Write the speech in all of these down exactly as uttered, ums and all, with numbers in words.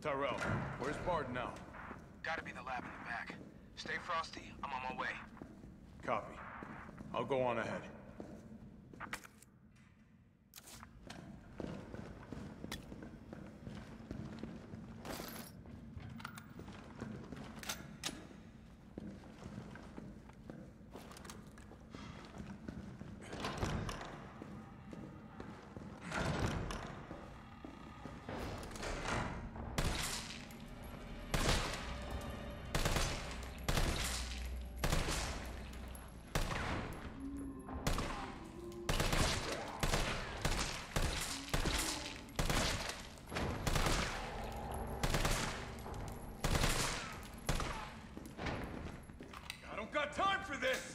Tyrell, where's Bard now? Gotta be the lab in the back. Stay frosty, I'm on my way. Copy. I'll go on ahead. Got time for this!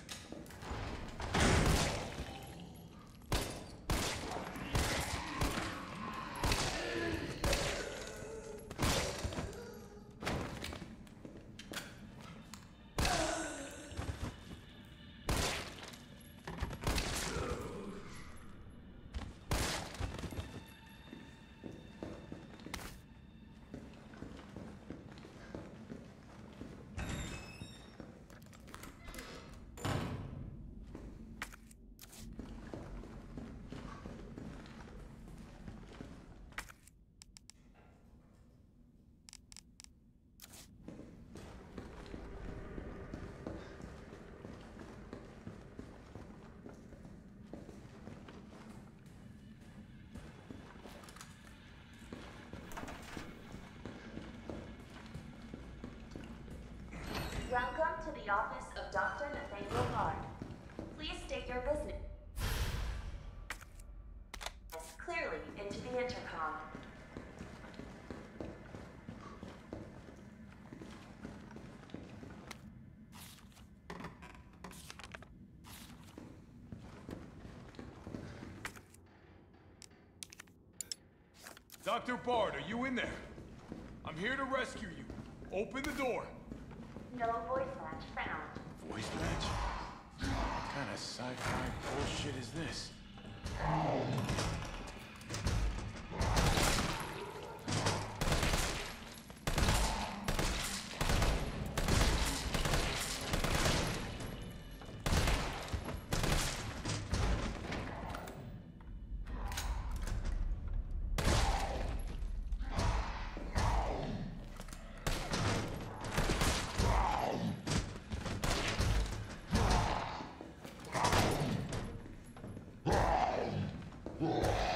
Welcome to the office of Doctor Nathaniel Bard. Please state your business clearly into the intercom. Doctor Bard, are you in there? I'm here to rescue you. Open the door. No voice match found. Voice match? What kind of sci-fi bullshit is this? Yeah.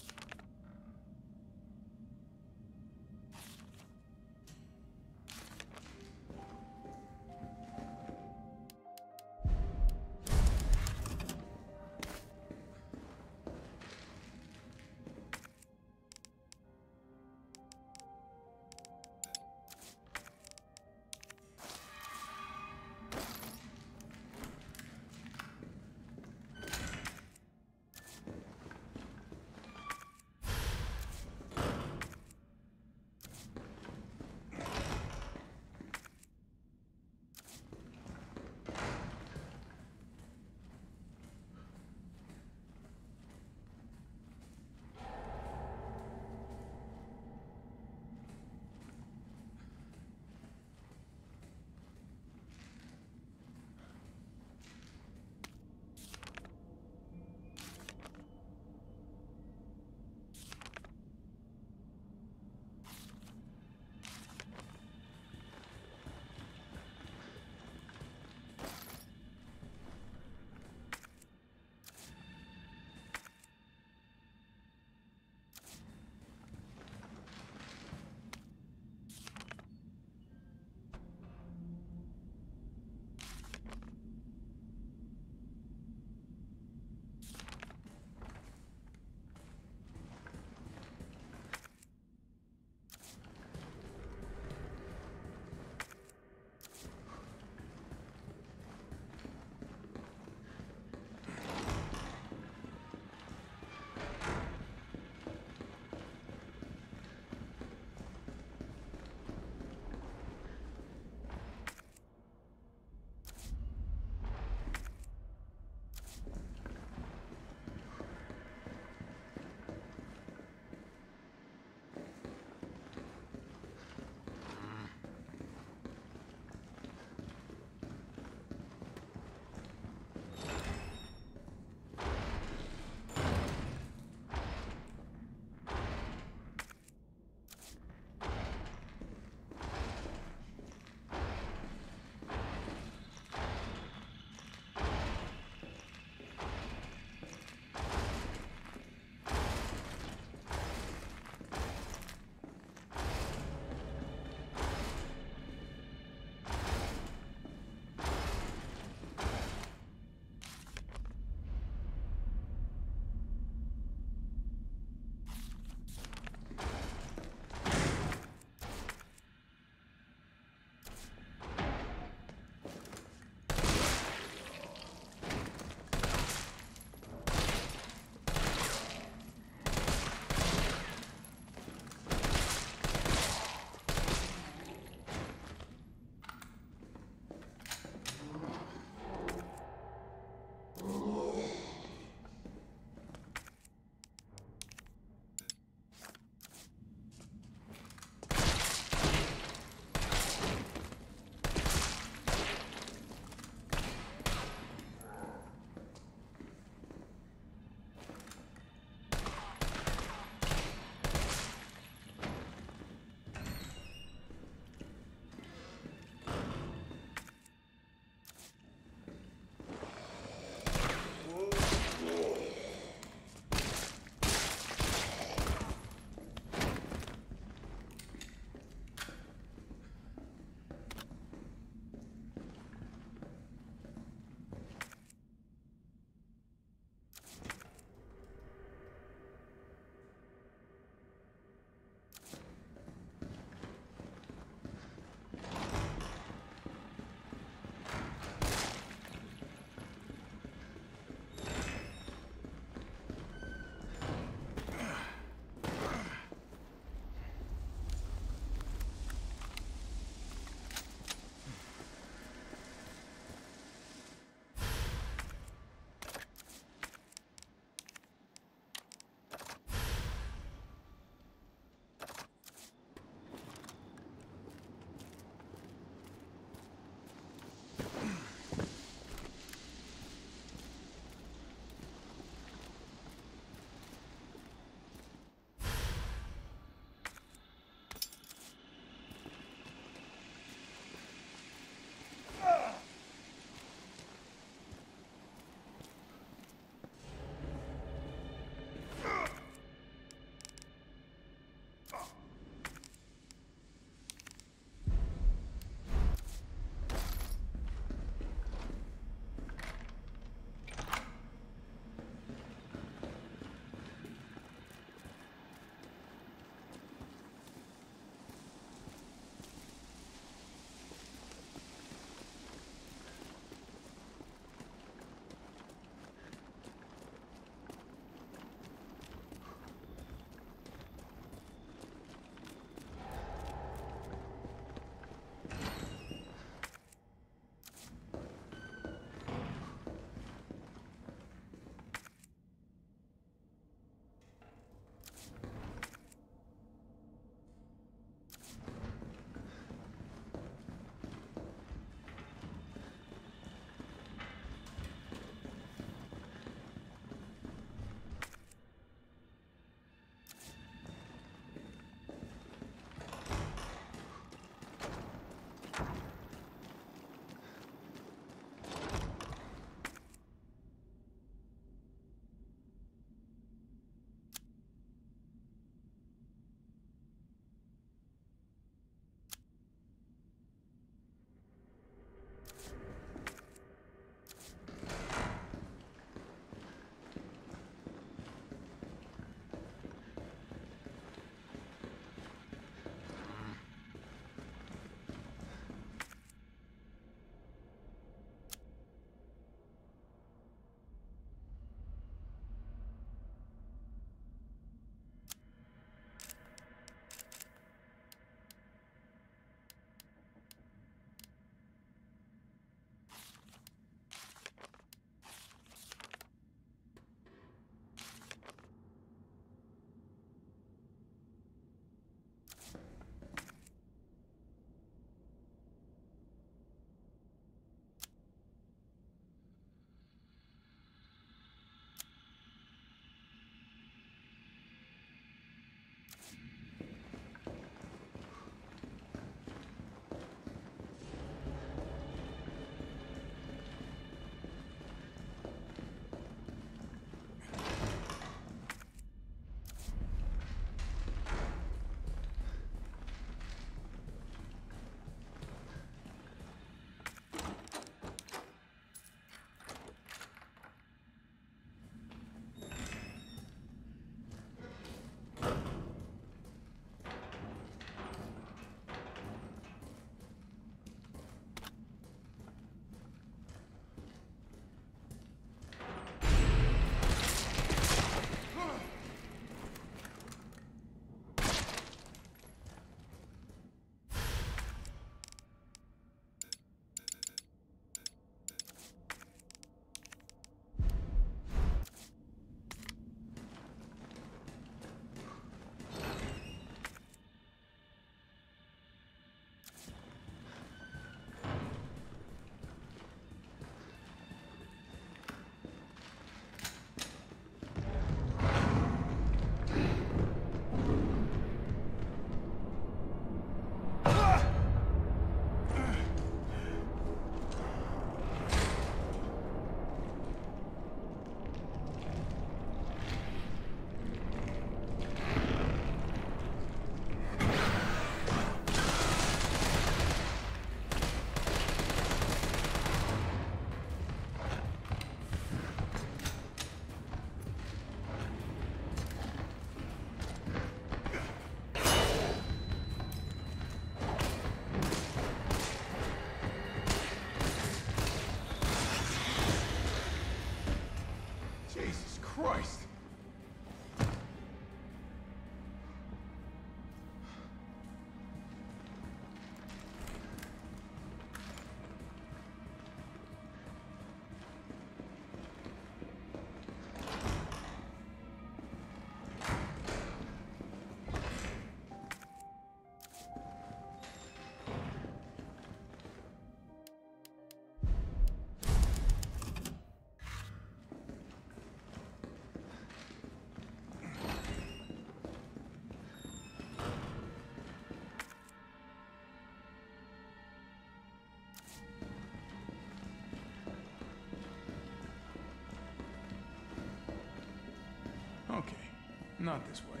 Not this way.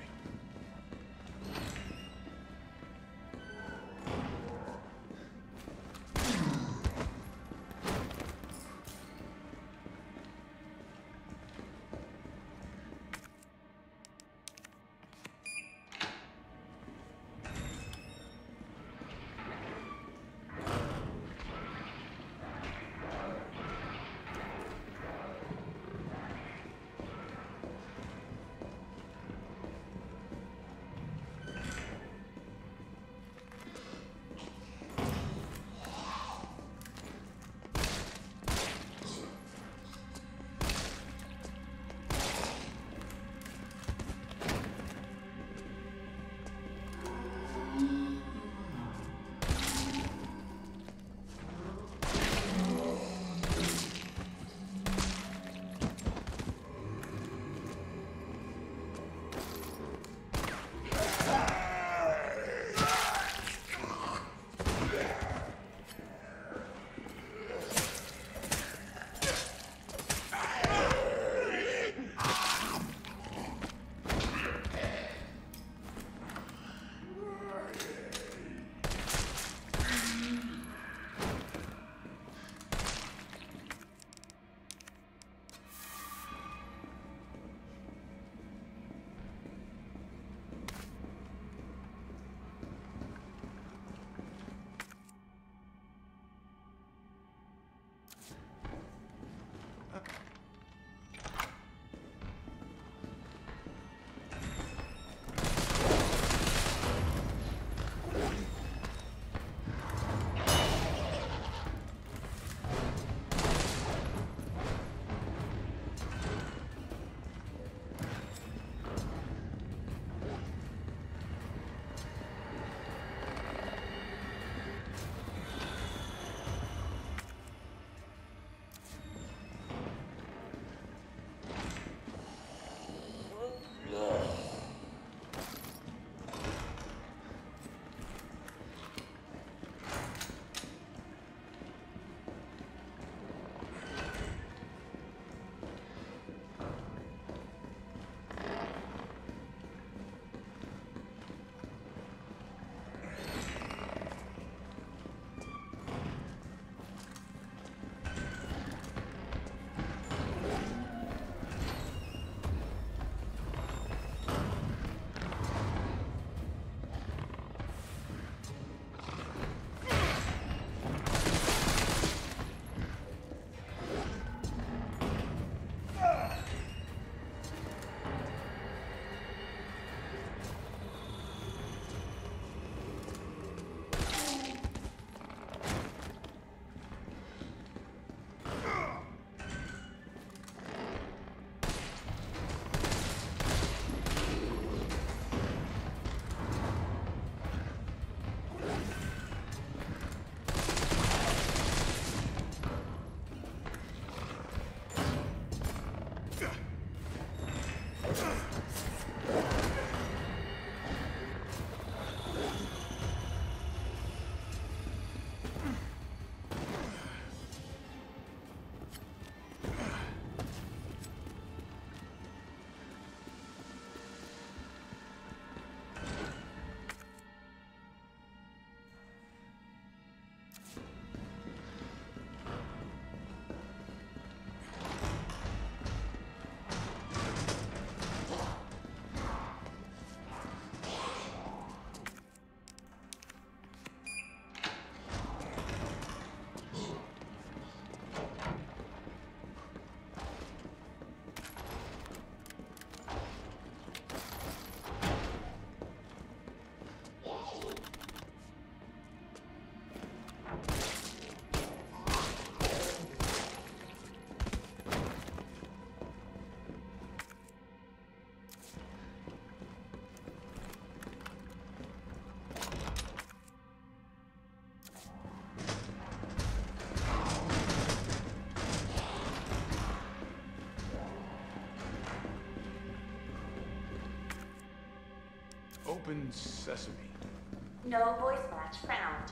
Open sesame. No voice match found.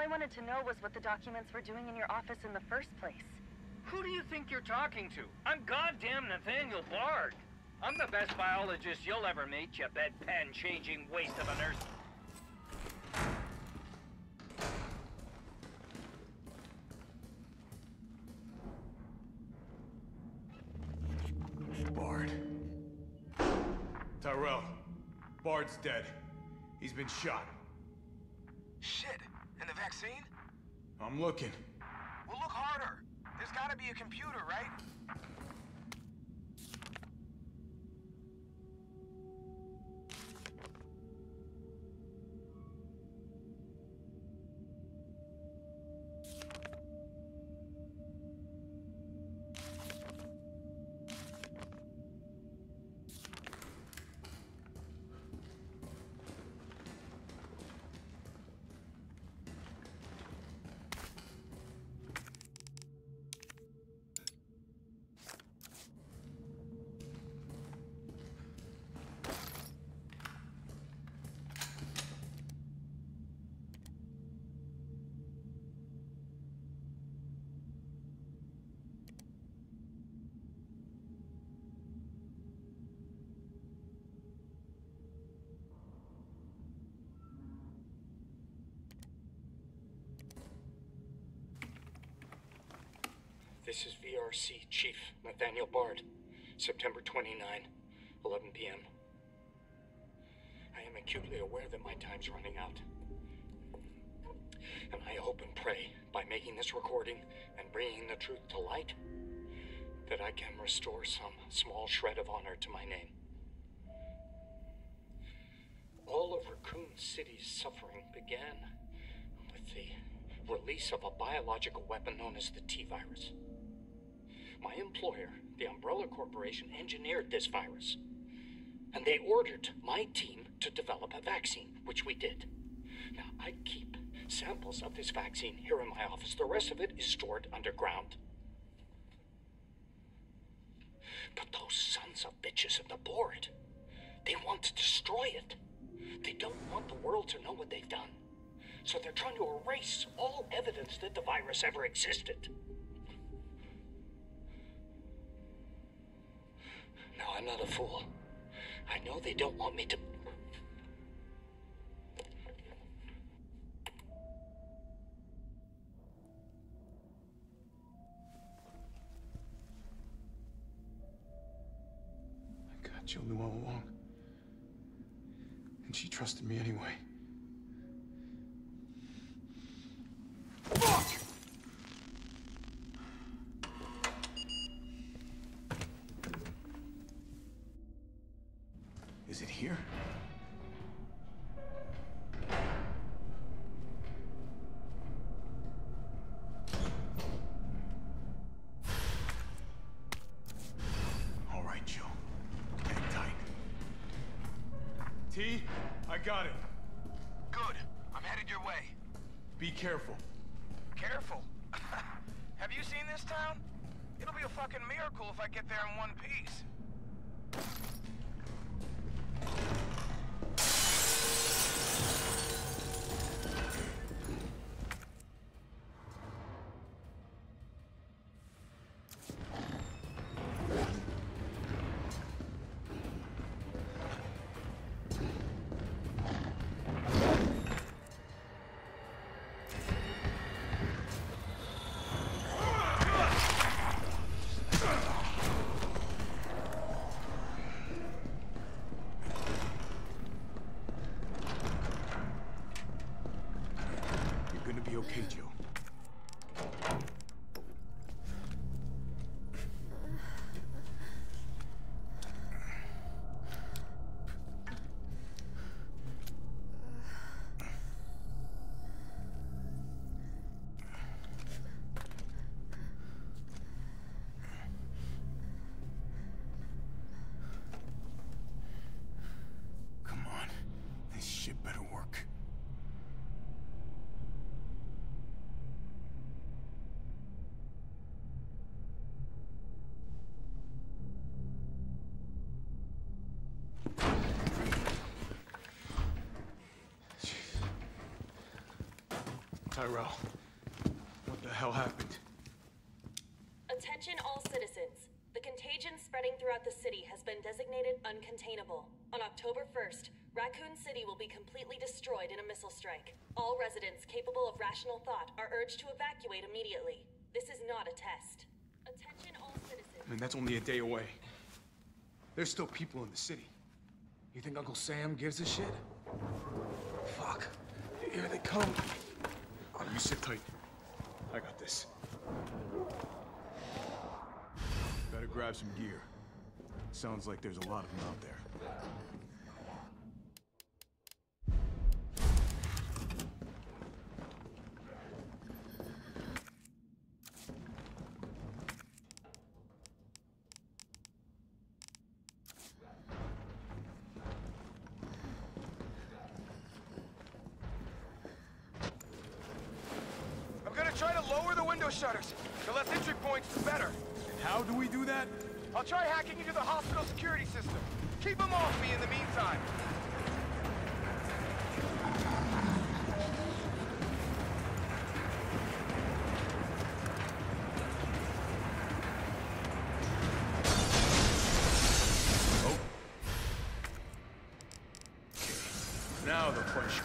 I wanted to know was what the documents were doing in your office in the first place. Who do you think you're talking to? I'm goddamn Nathaniel Bard. I'm the best biologist you'll ever meet, you bedpan-changing waste of a nurse. Bard. Tyrell. Bard's dead. He's been shot. Shit. And the vaccine? I'm looking. Well, look harder. There's gotta be a computer, right? This is V R C Chief Nathaniel Bard, September twenty-ninth, eleven p m I am acutely aware that my time's running out. And I hope and pray, by making this recording and bringing the truth to light, that I can restore some small shred of honor to my name. All of Raccoon City's suffering began with the release of a biological weapon known as the T-virus. My employer, the Umbrella Corporation, engineered this virus, and they ordered my team to develop a vaccine, which we did. Now, I keep samples of this vaccine here in my office. The rest of it is stored underground. But those sons of bitches at the board, they want to destroy it. They don't want the world to know what they've done. So they're trying to erase all evidence that the virus ever existed. No, I'm not a fool. I know they don't want me to... I got Jill knew all along. And she trusted me anyway. Fuck! Is it here? All right, Joe. Hang tight. T, I got it. Good. I'm headed your way. Be careful. Careful. Have you seen this town? It'll be a fucking miracle if I get there in one piece. Okay, Joe. Come on. This shit better work. Tyrell. What the hell happened? Attention all citizens. The contagion spreading throughout the city has been designated uncontainable. On October first, Raccoon City will be completely destroyed in a missile strike. All residents capable of rational thought are urged to evacuate immediately. This is not a test. Attention all citizens. I mean, that's only a day away. There's still people in the city. You think Uncle Sam gives a shit? Fuck. Here they come. Oh, you sit tight. I got this. Better grab some gear. Sounds like there's a lot of them out there. I'm gonna try to lower the window shutters. The less entry points, the better. And how do we do that? I'll try hacking into the hospital security system. Keep them off me in the meantime. Oh. Okay. Now the punch.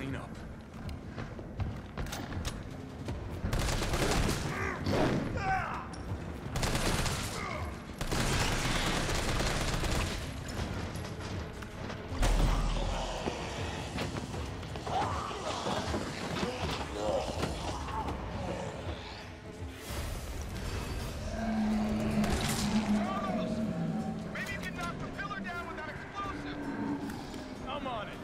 clean up. Maybe you can knock the pillar down with that explosive. I'm on it.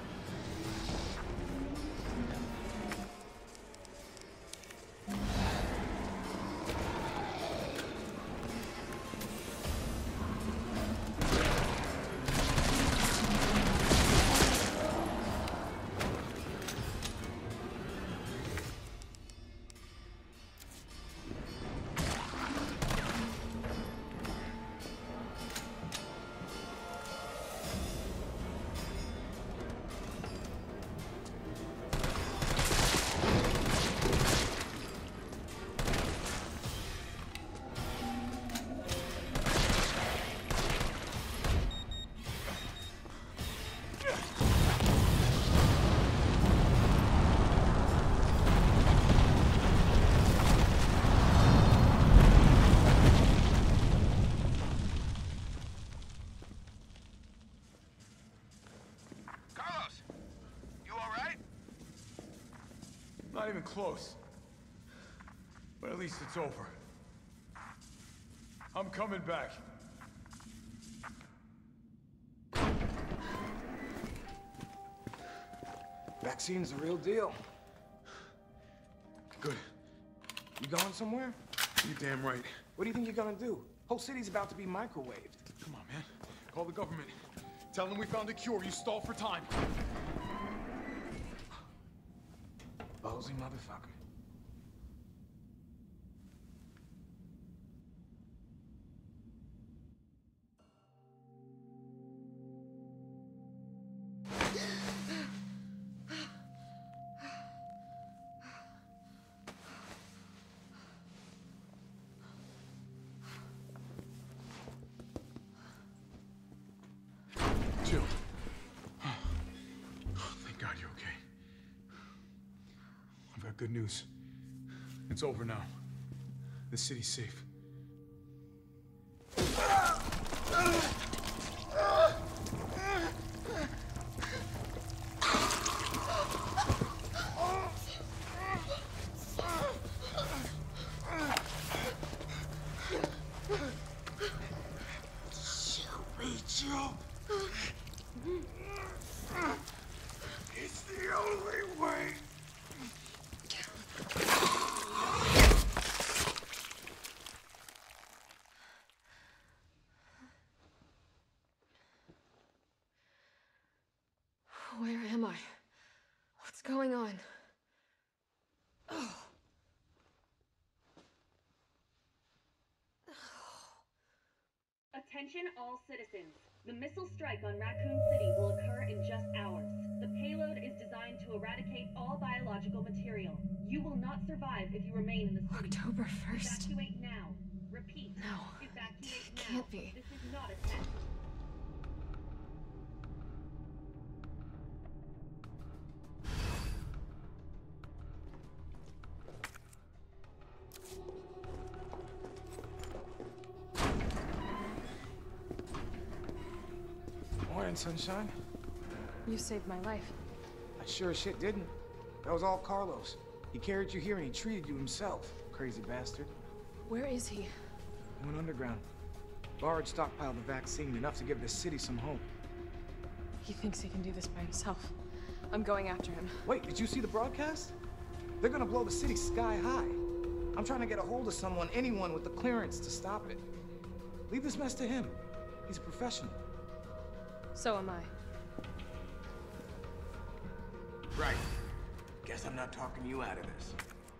Carlos, you all right? Not even close. But at least it's over. I'm coming back. Vaccine's the real deal. Good. You going somewhere? You damn right. What do you think you're gonna do? Whole city's about to be microwaved. Come on, man. Call the government. Tell them we found a cure. You stall for time. Ballsy motherfucker. Jill. Oh, thank God you're okay. I've got good news. It's over now. The city's safe. Jill. It's the only way. Where am I? What's going on? Oh. Attention all citizens. The missile strike on Raccoon City will occur in just hours. The payload is designed to eradicate all biological material. You will not survive if you remain in the city. October first. Evacuate now. Repeat. No. Evacuate It now. can't be. This is not a test. Morning, sunshine. You saved my life. I sure as shit didn't. That was all Carlos. He carried you here and he treated you himself. Crazy bastard. Where is he? He went underground. Bard stockpiled the vaccine, enough to give this city some hope. He thinks he can do this by himself. I'm going after him. Wait, did you see the broadcast? They're gonna blow the city sky high. I'm trying to get a hold of someone, anyone with the clearance to stop it. Leave this mess to him. He's a professional. So am I. Right. Guess I'm not talking you out of this.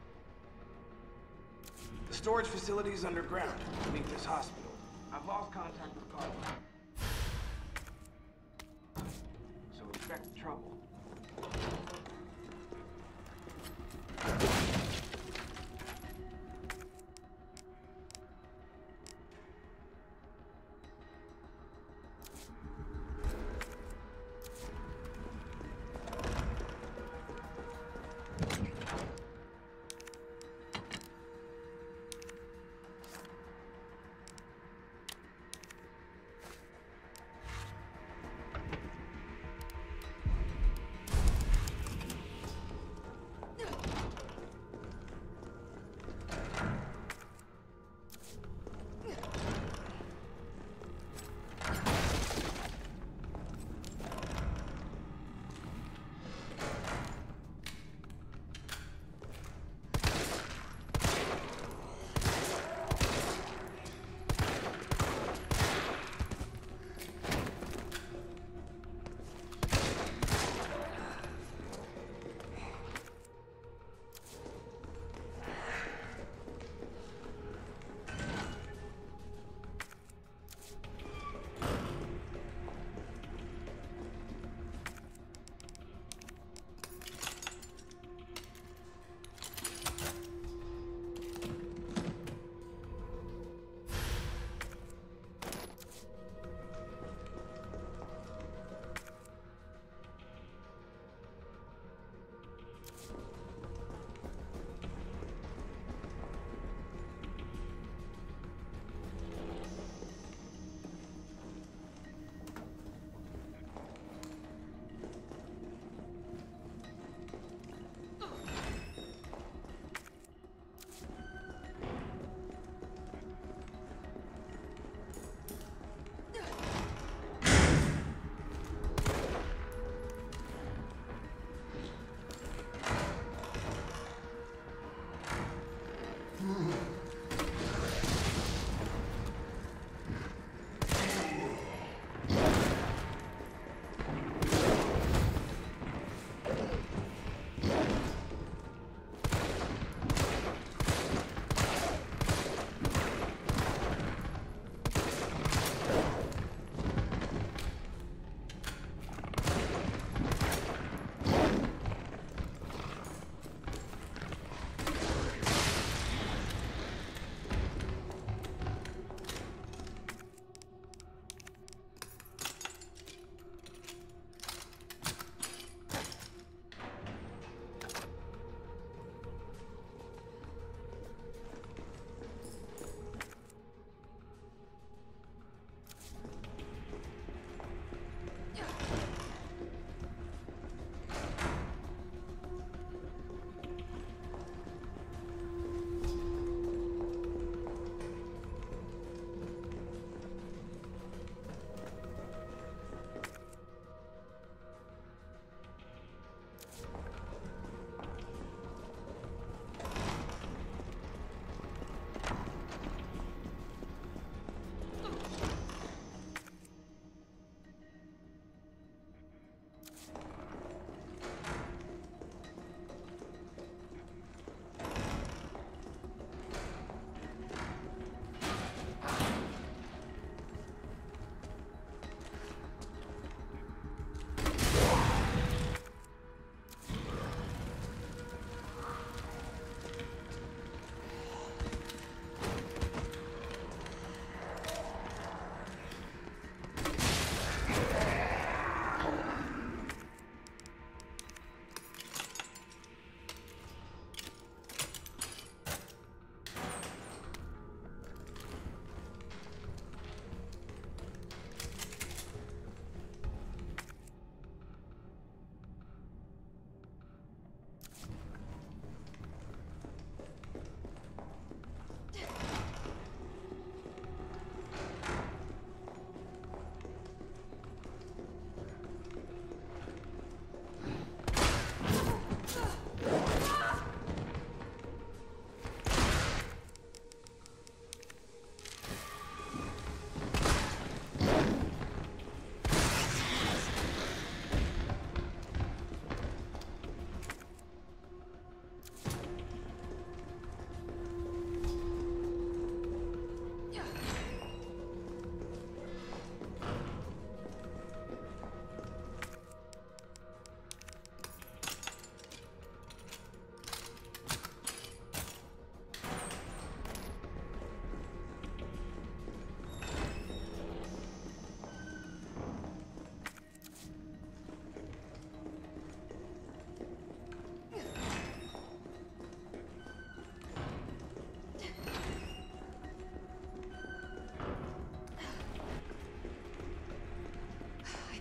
The storage facility is underground, beneath this hospital. I've lost contact with Carlos. So expect trouble.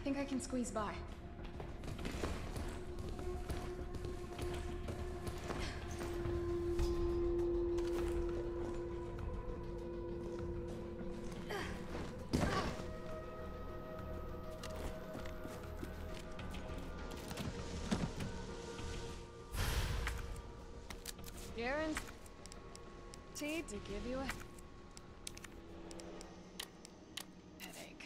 think I can squeeze by. Guaranteed to give you a headache.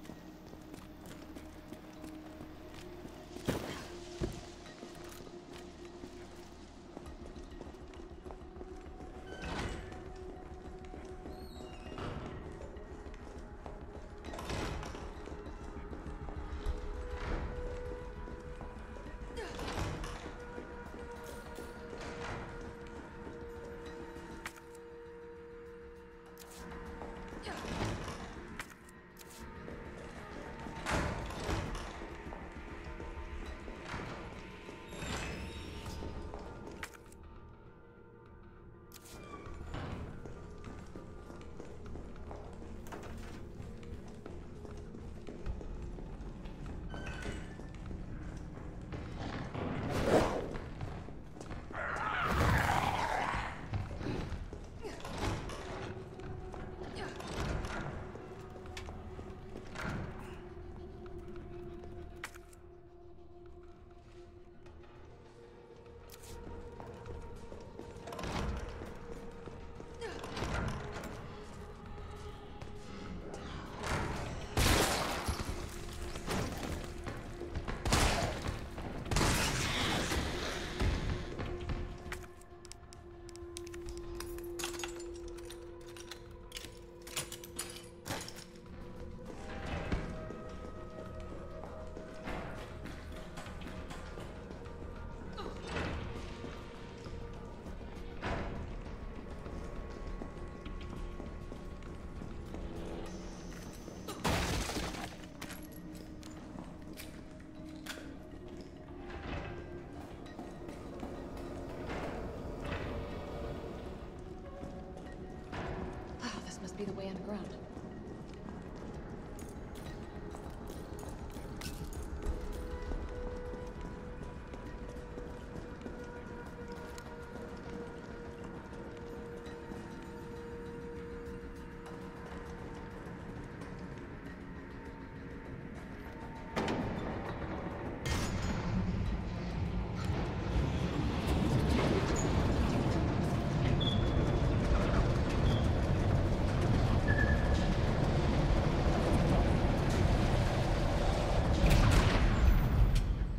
Be the way underground.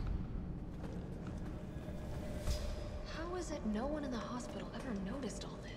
No one in the hospital ever noticed all this.